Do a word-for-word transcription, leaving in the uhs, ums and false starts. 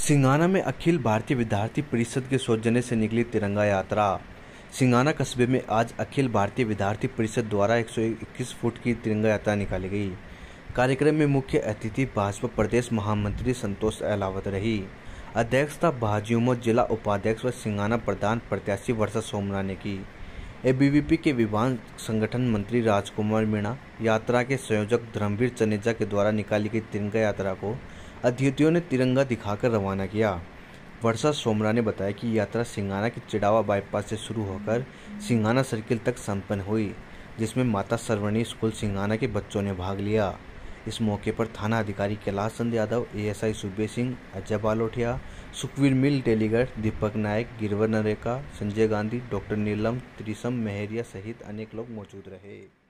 सिंघाना में अखिल भारतीय विद्यार्थी परिषद के सौजन्य से निकली तिरंगा यात्रा। सिंघाना कस्बे में आज अखिल भारतीय विद्यार्थी परिषद द्वारा एक सौ इक्कीस फुट की तिरंगा यात्रा निकाली गई। कार्यक्रम में मुख्य अतिथि भाजपा प्रदेश महामंत्री संतोष अहलावत रही। अध्यक्षता भाजयुमो जिला उपाध्यक्ष व सिंघाना प्रधान प्रत्याशी वर्षा सोमरा ने की। एबीवीपी के विभाग संगठन मंत्री राजकुमार मीणा, यात्रा के संयोजक धर्मवीर चनेजा के द्वारा निकाली गई तिरंगा यात्रा को अतिथियों ने तिरंगा दिखाकर रवाना किया। वर्षा सोमरा ने बताया कि यात्रा सिंघाना के चिड़ावा बाईपास से शुरू होकर सिंघाना सर्किल तक संपन्न हुई, जिसमें माता सरवणी स्कूल सिंघाना के बच्चों ने भाग लिया। इस मौके पर थाना अधिकारी कैलाश चंद यादव, एएसआई सुबे सिंह, अजय बालोटिया, सुखवीर मिल डेलीगेट दीपक नायक, गिरवर नरेका, संजय गांधी, डॉक्टर नीलम, त्रिशम मेहरिया सहित अनेक लोग मौजूद रहे।